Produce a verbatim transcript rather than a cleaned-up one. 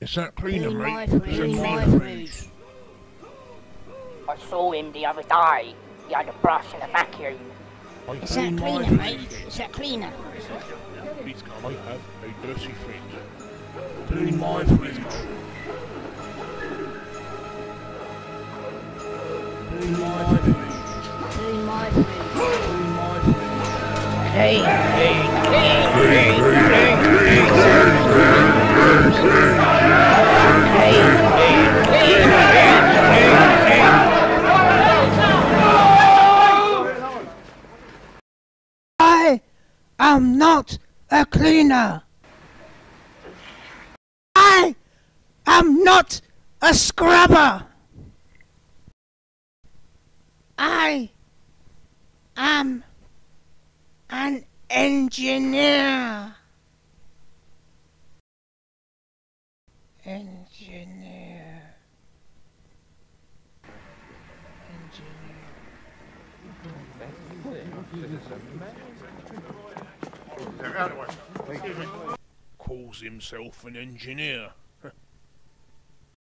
Is that cleaner, Clean mate? my fridge, clean my fridge. I saw him the other day. He had a brush and a vacuum. Is that cleaner, mate? Is that cleaner? Please come. I have a dirty fridge. Clean my fridge. Clean my fridge. Clean my fridge. Clean my fridge. Clean, clean, clean, clean, clean, clean, I am not a cleaner. I am not a scrubber. I am an engineer. Engineer. Calls himself an engineer.